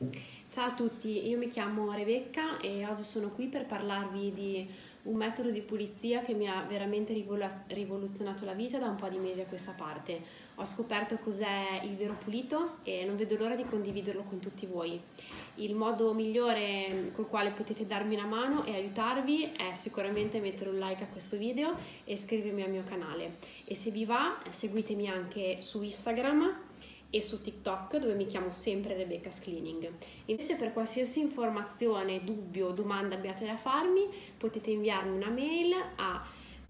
Ciao a tutti, io mi chiamo Rebecca e oggi sono qui per parlarvi di un metodo di pulizia che mi ha veramente rivoluzionato la vita da un po' di mesi a questa parte. Ho scoperto cos'è il vero pulito e non vedo l'ora di condividerlo con tutti voi. Il modo migliore col quale potete darmi una mano e aiutarvi è sicuramente mettere un like a questo video e iscrivermi al mio canale. E se vi va, seguitemi anche su Instagram e su TikTok, dove mi chiamo sempre Rebecca's Cleaning. Invece, per qualsiasi informazione, dubbio o domanda abbiate da farmi, potete inviarmi una mail a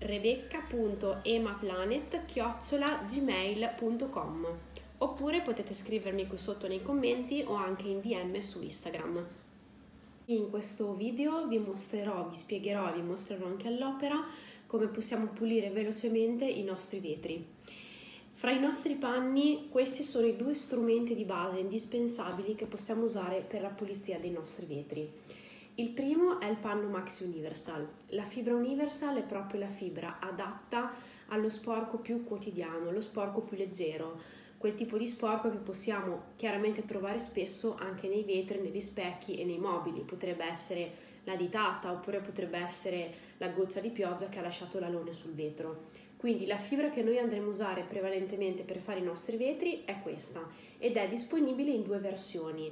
rebecca.emaplanet@gmail.com oppure potete scrivermi qui sotto nei commenti o anche in DM su Instagram. In questo video vi spiegherò e vi mostrerò anche all'opera come possiamo pulire velocemente i nostri vetri. Fra i nostri panni, questi sono i due strumenti di base indispensabili che possiamo usare per la pulizia dei nostri vetri. Il primo è il panno Maxi Universal. La fibra Universal è proprio la fibra adatta allo sporco più quotidiano, lo sporco più leggero, quel tipo di sporco che possiamo chiaramente trovare spesso anche nei vetri, negli specchi e nei mobili. Potrebbe essere la ditata oppure potrebbe essere la goccia di pioggia che ha lasciato l'alone sul vetro. Quindi la fibra che noi andremo a usare prevalentemente per fare i nostri vetri è questa ed è disponibile in due versioni,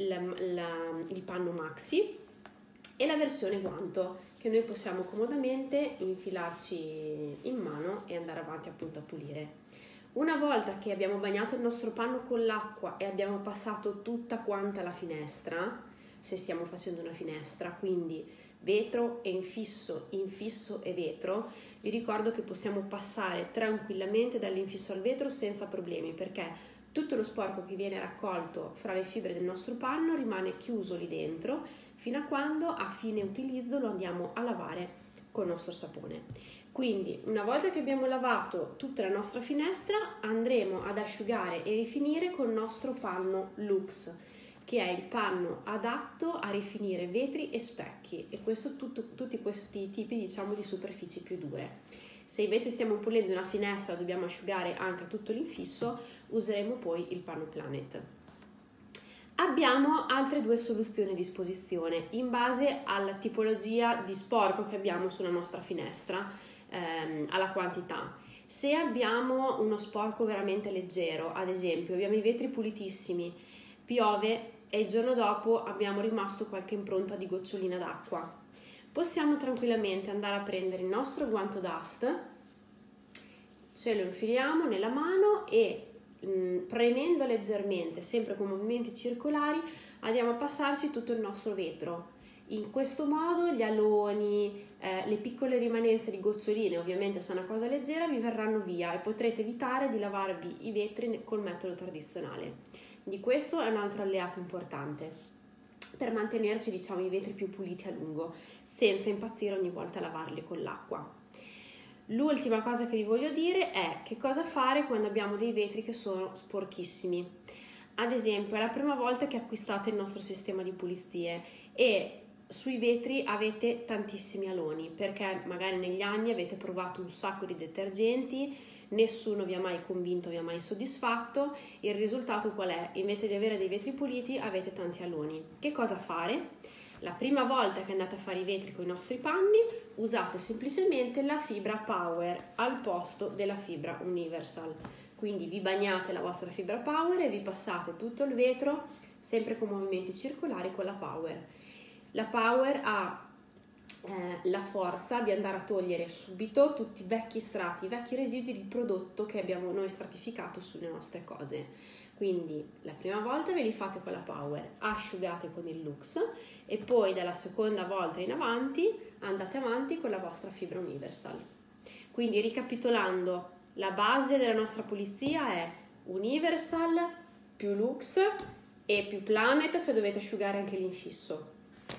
il panno maxi e la versione guanto, che noi possiamo comodamente infilarci in mano e andare avanti appunto a pulire. Una volta che abbiamo bagnato il nostro panno con l'acqua e abbiamo passato tutta quanta la finestra, se stiamo facendo una finestra, quindi vetro e infisso e vetro, vi ricordo che possiamo passare tranquillamente dall'infisso al vetro senza problemi, perché tutto lo sporco che viene raccolto fra le fibre del nostro panno rimane chiuso lì dentro fino a quando a fine utilizzo lo andiamo a lavare con il nostro sapone. Quindi una volta che abbiamo lavato tutta la nostra finestra andremo ad asciugare e rifinire con il nostro panno Lux, che è il panno adatto a rifinire vetri e specchi, e questo tutti questi tipi di superfici più dure. Se invece stiamo pulendo una finestra e dobbiamo asciugare anche tutto l'infisso, useremo poi il panno Planet. Abbiamo altre due soluzioni a disposizione in base alla tipologia di sporco che abbiamo sulla nostra finestra, alla quantità. Se abbiamo uno sporco veramente leggero, ad esempio abbiamo i vetri pulitissimi, piove e il giorno dopo abbiamo rimasto qualche impronta di gocciolina d'acqua, possiamo tranquillamente andare a prendere il nostro guanto dust, ce lo infiliamo nella mano e premendo leggermente, sempre con movimenti circolari, andiamo a passarci tutto il nostro vetro. In questo modo gli aloni, le piccole rimanenze di goccioline, ovviamente se è una cosa leggera, vi verranno via e potrete evitare di lavarvi i vetri col metodo tradizionale. Di questo è un altro alleato importante per mantenerci, i vetri più puliti a lungo, senza impazzire ogni volta a lavarli con l'acqua. L'ultima cosa che vi voglio dire è che cosa fare quando abbiamo dei vetri che sono sporchissimi. Ad esempio, è la prima volta che acquistate il nostro sistema di pulizie e sui vetri avete tantissimi aloni, perché magari negli anni avete provato un sacco di detergenti, nessuno vi ha mai convinto, vi ha mai soddisfatto. Il risultato qual è? Invece di avere dei vetri puliti avete tanti aloni. Che cosa fare? La prima volta che andate a fare i vetri con i nostri panni, usate semplicemente la fibra Power al posto della fibra Universal. Quindi vi bagnate la vostra fibra Power e vi passate tutto il vetro sempre con movimenti circolari con la Power. La Power ha la forza di andare a togliere subito tutti i vecchi strati, i vecchi residui di prodotto che abbiamo noi stratificato sulle nostre cose. Quindi la prima volta ve li fate con la Power, asciugate con il Lux e poi dalla seconda volta in avanti andate avanti con la vostra fibra Universal. Quindi ricapitolando, la base della nostra pulizia è Universal più Lux e più Planet se dovete asciugare anche l'infisso.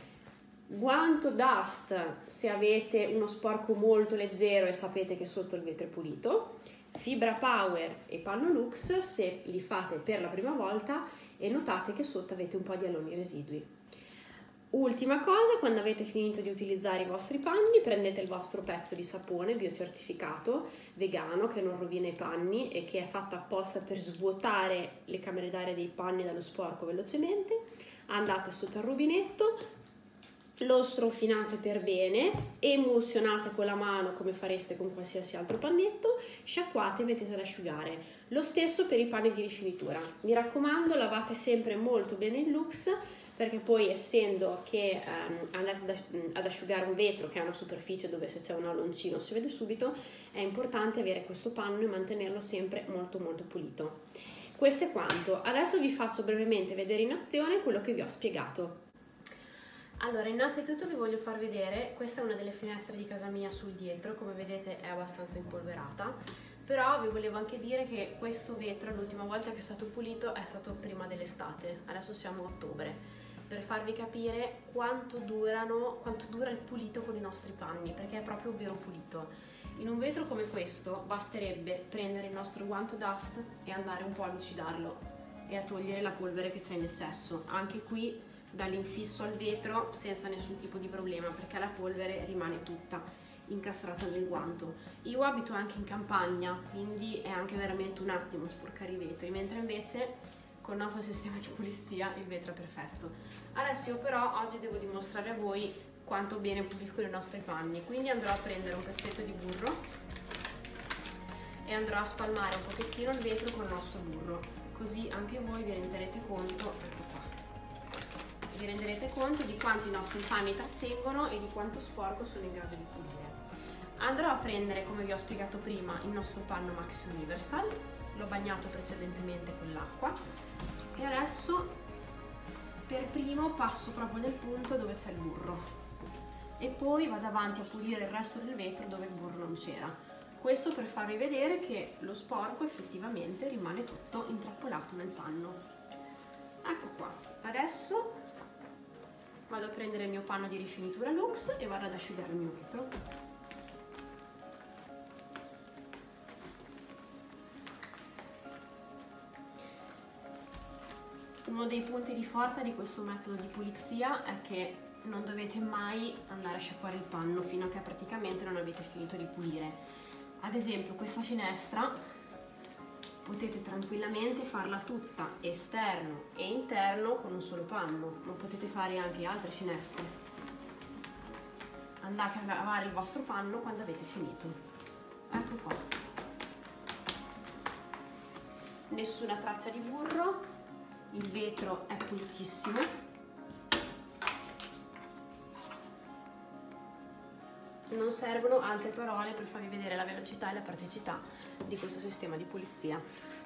Guanto dust se avete uno sporco molto leggero e sapete che sotto il vetro è pulito, fibra Power e panno Lux se li fate per la prima volta e notate che sotto avete un po' di aloni residui. Ultima cosa, quando avete finito di utilizzare i vostri panni, prendete il vostro pezzo di sapone biocertificato, vegano, che non rovina i panni e che è fatto apposta per svuotare le camere d'aria dei panni dallo sporco velocemente. andate sotto al rubinetto, lo strofinate per bene, emulsionate con la mano come fareste con qualsiasi altro pannetto, sciacquate e mettete ad asciugare. Lo stesso per i panni di rifinitura. Mi raccomando, lavate sempre molto bene il Lux, perché poi essendo che andate ad asciugare un vetro che è una superficie dove se c'è un alloncino si vede subito, è importante avere questo panno e mantenerlo sempre molto molto pulito. Questo è quanto. Adesso vi faccio brevemente vedere in azione quello che vi ho spiegato. Allora, innanzitutto vi voglio far vedere, questa è una delle finestre di casa mia sul dietro, come vedete è abbastanza impolverata, però vi volevo anche dire che questo vetro l'ultima volta che è stato pulito è stato prima dell'estate, adesso siamo a ottobre, per farvi capire quanto dura il pulito con i nostri panni, perché è proprio vero pulito. In un vetro come questo basterebbe prendere il nostro guanto dust e andare un po' a lucidarlo e a togliere la polvere che c'è in eccesso. Anche qui dall'infisso al vetro senza nessun tipo di problema, perché la polvere rimane tutta incastrata nel guanto. Io abito anche in campagna, quindi è anche veramente un attimo sporcare i vetri, mentre invece con il nostro sistema di pulizia il vetro è perfetto. Adesso io però oggi devo dimostrare a voi quanto bene puliscono i nostri panni, quindi andrò a prendere un pezzetto di burro e andrò a spalmare un pochettino il vetro con il nostro burro, così anche voi vi renderete conto, ecco qua, vi renderete conto di quanto i nostri panni trattengono e di quanto sporco sono in grado di pulire. Andrò a prendere, come vi ho spiegato prima, il nostro panno Maxi Universal, l'ho bagnato precedentemente con l'acqua e adesso per primo passo proprio nel punto dove c'è il burro e poi vado avanti a pulire il resto del vetro dove il burro non c'era. Questo per farvi vedere che lo sporco effettivamente rimane tutto intrappolato nel panno. Ecco qua, adesso vado a prendere il mio panno di rifinitura Lux e vado ad asciugare il mio vetro. Uno dei punti di forza di questo metodo di pulizia è che non dovete mai andare a sciacquare il panno fino a che praticamente non avete finito di pulire. Ad esempio questa finestra potete tranquillamente farla tutta esterno e interno con un solo panno, ma potete fare anche altre finestre. Andate a lavare il vostro panno quando avete finito. Ecco qua. Nessuna traccia di burro, il vetro è pulitissimo. Non servono altre parole per farvi vedere la velocità e la praticità di questo sistema di pulizia.